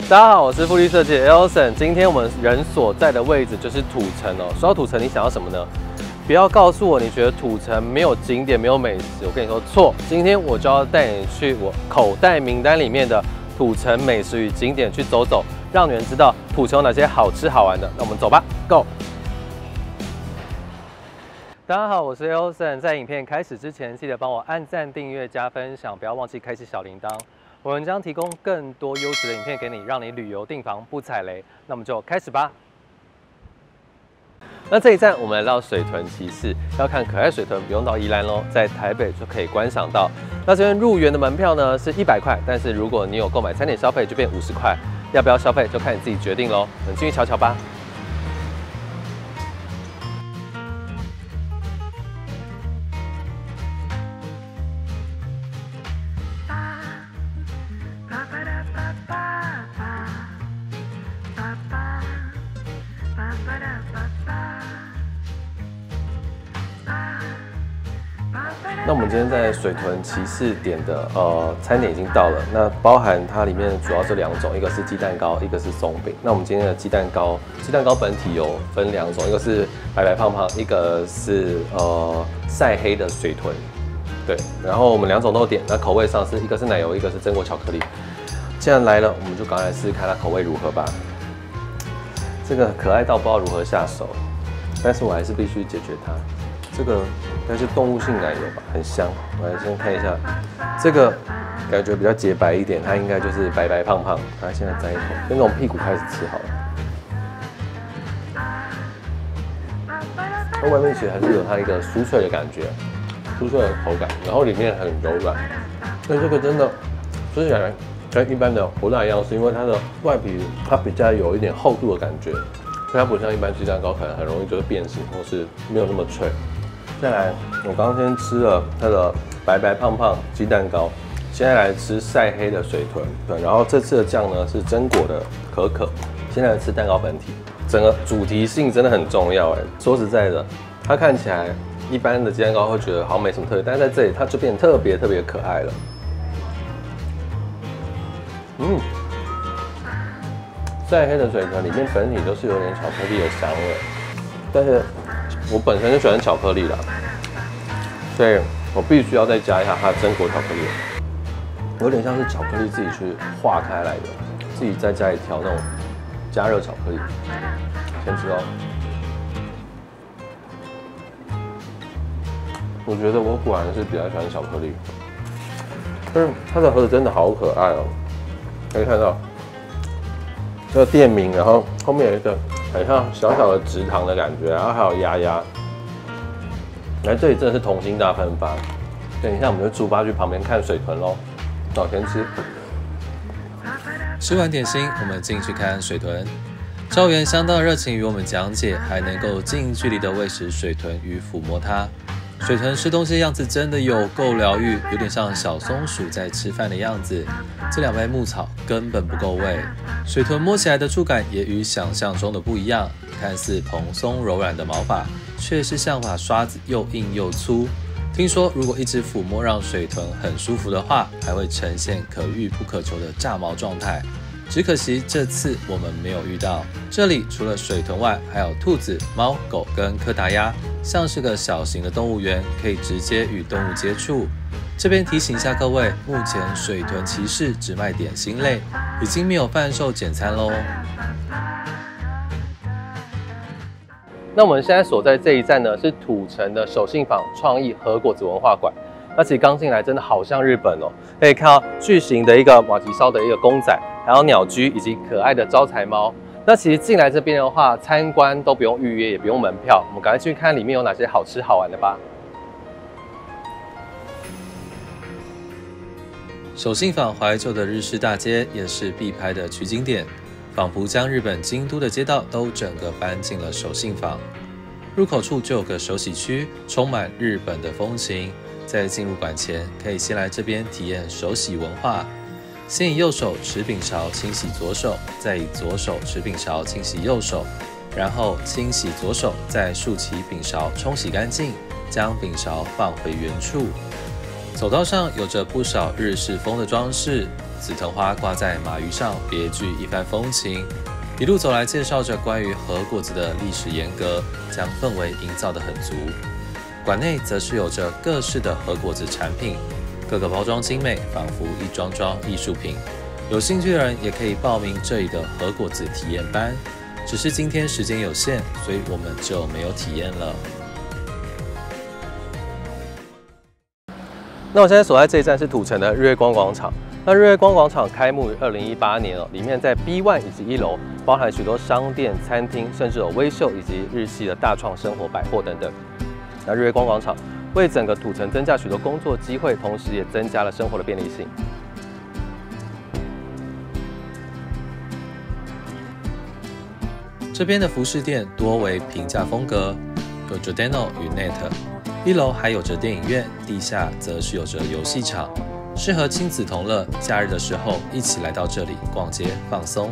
大家好，我是富丽设计的 Elson。今天我们人所在的位置就是土城哦。说到土城，你想要什么呢？不要告诉我你觉得土城没有景点、没有美食。我跟你说错，今天我就要带你去我口袋名单里面的土城美食与景点去走走，让你们知道土城有哪些好吃好玩的。那我们走吧 ，Go！ 大家好，我是 Elson。在影片开始之前，记得帮我按赞、订阅、加分享，不要忘记开启小铃铛。我们将提供更多优质的影片给你，让你旅游订房不踩雷。那我们就开始吧。那这一站我们来到水豚骑士，要看可爱水豚不用到宜兰咯，在台北就可以观赏到。那这边入园的门票呢是100块，但是如果你有购买餐点消费就变50块，要不要消费就看你自己决定咯。我们进去瞧瞧吧。那我们今天在水豚骑士点的餐点已经到了，那包含它里面主要这2种，一个是鸡蛋糕，一个是松饼。那我们今天的鸡蛋糕本体有分2种，一个是白白胖胖，一个是晒黑的水豚。对，然后我们2种都点，那口味上是一个是奶油，一个是榛果巧克力。既然来了，我们就赶快来试试看它口味如何吧。这个可爱到不知道如何下手，但是我还是必须解决它。这个应该是动物性奶油吧，很香。我来先看一下，这个感觉比较洁白一点，它应该就是白白胖胖。它现在摘一口，先从屁股开始吃好了。它外面其实还是有它一个酥脆的感觉，酥脆的口感，然后里面很柔软。所以这个真的吃起来跟一般的不大一样，是因为它的外皮它比较有一点厚度的感觉，所以它不像一般鸡蛋糕可能很容易就是变形或是没有那么脆。再来，我刚刚先吃了它的白白胖胖鸡蛋糕，现在来吃晒黑的水豚。对，然后这次的酱呢是榛果的可可。现在来吃蛋糕本体，整个主题性真的很重要哎。说实在的，它看起来一般的鸡蛋糕会觉得好像没什么特别，但是在这里它就变得特别可爱了。晒黑的水豚里面本体都是有点巧克力的香味，但是我本身就喜欢巧克力啦，所以我必须要再加一下它的榛果巧克力，有点像是巧克力自己去化开来的，自己在家里调那种加热巧克力。先吃哦，我觉得我果然是比较喜欢巧克力，但是它的盒子真的好可爱哦，可以看到这个店名，然后后面有一个很像小小的直堂的感觉，然后还有鸭鸭。来这里真的是童心大喷发。等一下我们就出发去旁边看水豚喽。早先吃。 吃完点心，我们进去看水豚。招员相当热情与我们讲解，还能够近距离的喂食水豚与抚摸它。水豚吃东西的样子真的有够疗愈，有点像小松鼠在吃饭的样子。这2杯牧草根本不够喂，水豚摸起来的触感也与想象中的不一样，看似蓬松柔软的毛发，却是像把刷子又硬又粗。听说如果一直抚摸让水豚很舒服的话，还会呈现可遇不可求的炸毛状态。只可惜这次我们没有遇到。这里除了水豚外，还有兔子、猫、狗跟柯达鸭，像是个小型的动物园，可以直接与动物接触。这边提醒一下各位，目前水豚骑士只卖点心类，已经没有贩售简餐咯。 那我们现在所在这一站呢，是土城的手信坊创意和果子文化馆。那其实刚进来真的好像日本哦，可以看到巨型的一个马吉烧的一个公仔，还有鸟居以及可爱的招财猫。那其实进来这边的话，参观都不用预约，也不用门票。我们赶快去看里面有哪些好吃好玩的吧。 手信坊怀旧的日式大街也是必拍的取景点，仿佛将日本京都的街道都整个搬进了手信坊。入口处就有个手洗区，充满日本的风情。在进入馆前，可以先来这边体验手洗文化。先以右手持柄勺清洗左手，再以左手持柄勺清洗右手，然后清洗左手，再竖起柄勺冲洗干净，将柄勺放回原处。走道上有着不少日式风的装饰， 紫藤花挂在马鱼上，别具一番风情。一路走来，介绍着关于和果子的历史沿革，将氛围营造得很足。馆内则是有着各式的和果子产品，各个包装精美，仿佛一桩桩艺术品。有兴趣的人也可以报名这里的和果子体验班，只是今天时间有限，所以我们就没有体验了。 那我现在所在这一站是土城的日月光广场。那日月光广场开幕于2018年里面在 B1 以及1楼包含许多商店、餐厅，甚至有微秀以及日系的大创生活百货等等。那日月光广场为整个土城增加许多工作机会，同时也增加了生活的便利性。 这边的服饰店多为平价风格，有 Giordano 与 Net。1楼还有着电影院，地下则是有着游戏场，适合亲子同乐。假日的时候，一起来到这里逛街放松。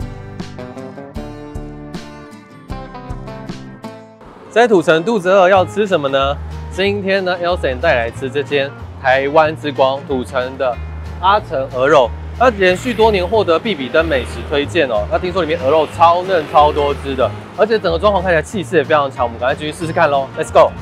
在土城肚子饿要吃什么呢？今天呢 ，Elson 带来吃这间台湾之光土城的阿成鹅肉。它连续多年获得必比登美食推荐哦。那听说里面鹅肉超嫩、超多汁的，而且整个装潢看起来气势也非常强。我们赶快继续试试看喽 ，Let's go！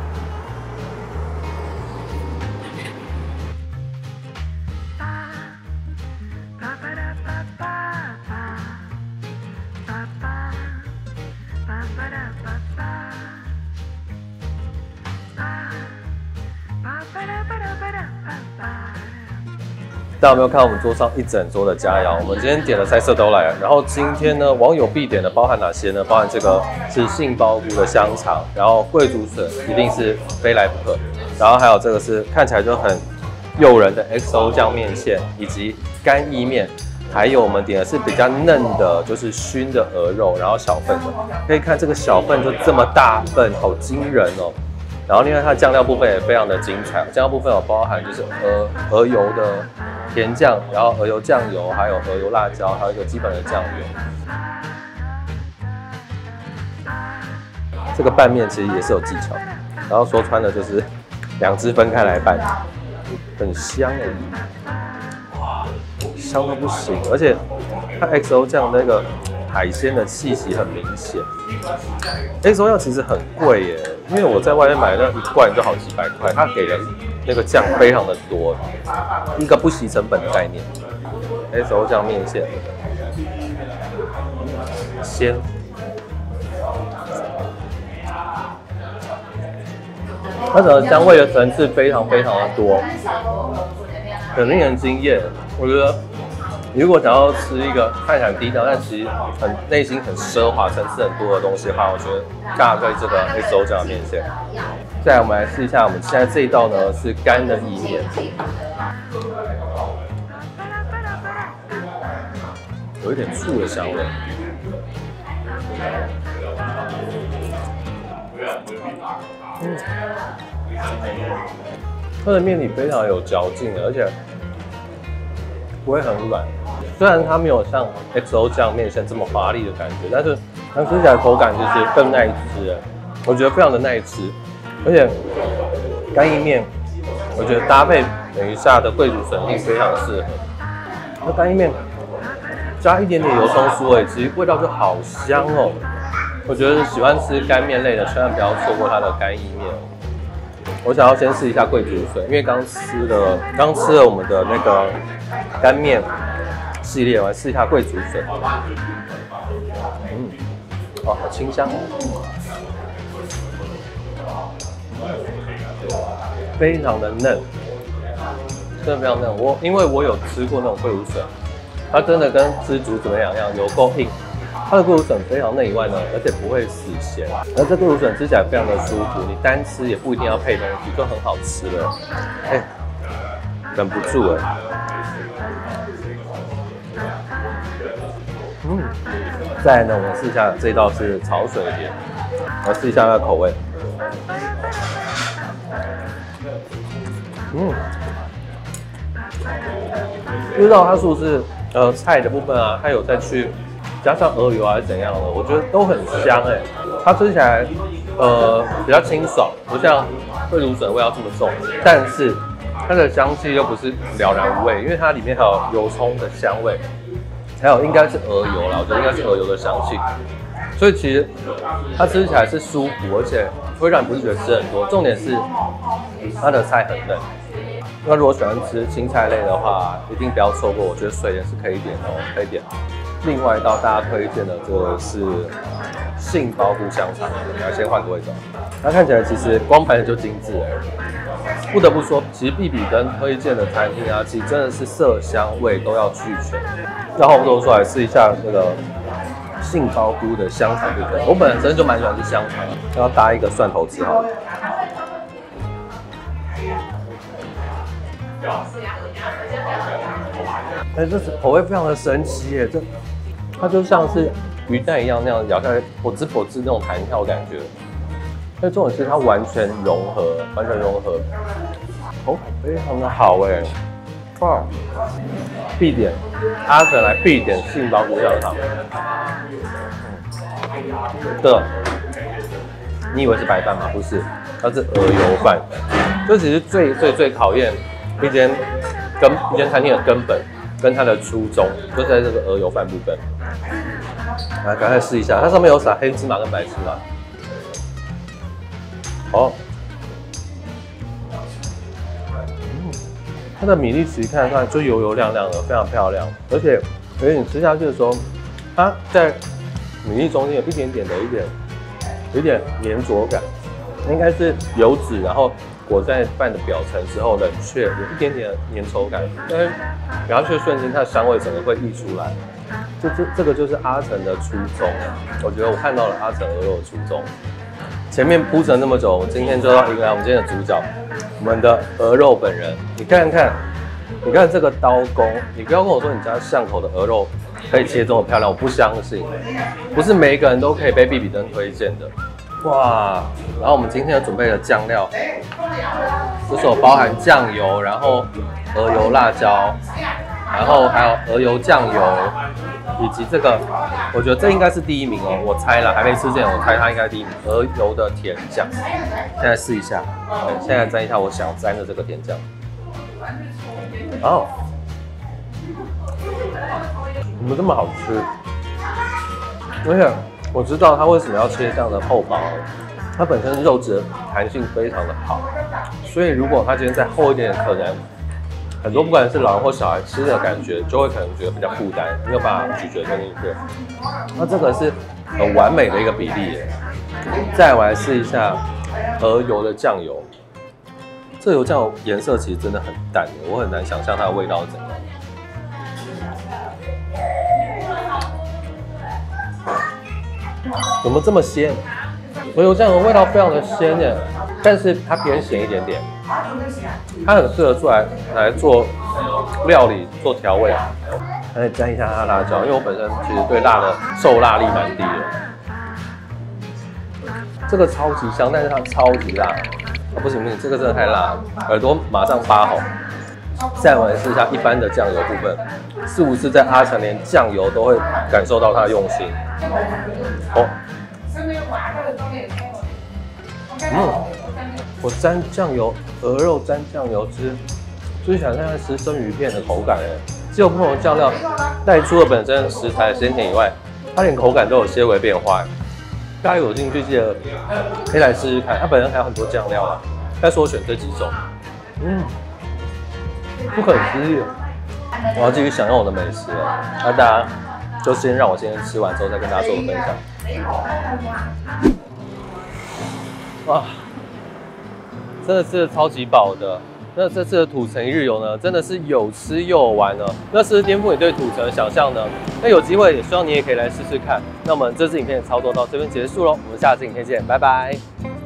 大家有没有看我们桌上一整桌的佳肴？我们今天点的菜色都来了。然后今天呢，网友必点的包含哪些呢？包含这个是杏鲍菇的香肠，然后桂竹笋一定是非来不可，然后还有这个是看起来就很诱人的 XO 酱面线，以及干意面，还有我们点的是比较嫩的，就是熏的鹅肉，然后小份的，可以看这个小份就这么大份，好惊人哦。然后另外它的酱料部分也非常的精彩，酱料部分有包含就是鹅油的甜酱，然后鹅油酱油，还有鹅油辣椒，还有一个基本的酱油。这个拌面其实也是有技巧，然后说穿了就是2只分开来拌，很香哎，哇，香到不行，而且它 XO 酱那个海鲜的气息很明显。XO 酱其实很贵耶，因为我在外面买那一罐就好几百块，它给的那个酱非常的多，一个不惜成本的概念。XO 酱面线，鲜，它整个香味的层次非常非常的多，很令人惊艳。我觉得如果想要吃一个看起来很低调，但其实很内心很奢华、层次很多的东西的话，我觉得大概这个 XO 酱的面线。再来，我们来试一下，我们现在这一道呢是干的意面，有一点醋的香味。它的面体非常有嚼劲的，而且不会很软。虽然它没有像 XO 酱面线这么华丽的感觉，但是它吃起来口感就是更耐吃，我觉得非常的耐吃。而且干意面，我觉得搭配等一下的桂竹笋丁非常适合。那干意面加一点点油葱酥而已，其实味道就好香哦。我觉得喜欢吃干面类的，千万不要错过它的干意面。我想要先试一下桂竹笋，因为刚吃了我们的那个干面系列，我来试一下桂竹笋。哦，好清香哦，非常的嫩，真的非常嫩。因为我有吃过那种桂竹笋，它真的跟吃竹子两样，有够硬。它的桂竹笋非常嫩以外呢，而且不会死咸，而这桂竹笋吃起来非常的舒服，你单吃也不一定要配东西，就很好吃了。哎，忍不住哎。再来呢，我们试一下这一道是潮水莲，我试一下它的口味。不知道它是不是菜的部分啊，它有再去加上鹅油还是怎样的，我觉得都很香哎。它吃起来比较清爽，不像桂竹笋味道这么重，但是它的香气又不是了然无味，因为它里面还有油葱的香味，还有应该是鹅油啦，我觉得应该是鹅油的香气，所以其实它吃起来是舒服，而且会让你不是觉得吃很多。重点是它的菜很嫩。那如果喜欢吃青菜类的话，一定不要错过。我觉得水莲是可以点的哦，可以点。另外一道大家推荐的这个是杏鲍菇香肠，来先换个位置。它看起来其实光盘就精致哎，不得不说，其实必比登推荐的餐厅啊，其实真的是色香味都要俱全。然后我们都出来试一下那个杏鲍菇的香肠部分。我本身就蛮喜欢吃香肠，要搭一个蒜头吃好了。哎，这口味非常的神奇耶！它就像是鱼蛋一样那样咬下来，噗滋噗滋那种弹跳感觉。但重点是它完全融合，口感非常的好哎！哇，必点，阿成来必点杏鲍菇香肠。你以为是白饭吗？不是，它是鹅油饭。这其实最考验一间餐厅的根本跟它的初衷，就是在这个鹅油饭部分。来，赶快试一下，它上面有撒黑芝麻跟白芝麻。哦，它的米粒其实看得出来就油亮亮的，非常漂亮。而且你吃下去的时候，它在米粒中间有一点粘着感，应该是油脂，然后裹在饭的表层之后冷却，有一点点粘稠感，但是咬下去的瞬间，它的香味整个会溢出来。这个就是阿成的初衷，我觉得我看到了阿成鹅肉的初衷。前面铺陈那么久，我今天就要迎来我们今天的主角，我们的鹅肉本人。你看这个刀工，你不要跟我说你家巷口的鹅肉可以切这么漂亮，我不相信，不是每一个人都可以被必比登推荐的。哇，然后我们今天准备的酱料，就是有包含酱油，然后鹅油辣椒，然后还有鹅油酱油，以及这个，我觉得这应该是第一名哦，我猜了，还没吃之前我猜它应该第一名，鹅油的甜酱。现在试一下，现在沾一下我想沾的这个甜酱。哦，怎么这么好吃？而且我知道它为什么要切这样的厚薄，它本身肉质的弹性非常的好，所以如果它今天再厚一点，可能很多不管是老人或小孩吃的感觉，就会可能觉得比较负担，没有办法咀嚼吞进去。那这个是很完美的一个比例耶。再我来试一下鹅油的酱油，这油酱油颜色其实真的很淡耶，我很难想象它的味道是怎样。怎么这么鲜？鹅油酱油味道非常的鲜耶，但是它偏咸一点点，它很适合来做料理、做调味啊。来沾一下它的辣椒，因为我本身其实对辣的受辣力蛮低的。这个超级香，但是它超级辣。不行，这个真的太辣了，耳朵马上发红。再我来试一下一般的酱油部分，是不是在阿成连酱油都会感受到它的用心？哦，我沾酱油，鹅肉沾酱油吃，就是想像在吃生鱼片的口感哎。只有不同的酱料带出了本身食材的鲜甜以外，它连口感都有些微变化。大家有兴趣记得可以来试试看，它本身还有很多酱料啊，但是我选这几种。不可思议！我要继续享用我的美食了。那大家就先让我先吃完之后再跟大家做个分享。哇，真的是超级饱的。那这次的土城一日游呢，真的是有吃又有玩呢。那是颠覆你对土城的想象呢？那有机会也希望你也可以来试试看。那我们这支影片的操作到这边结束喽，我们下次影片见，拜拜。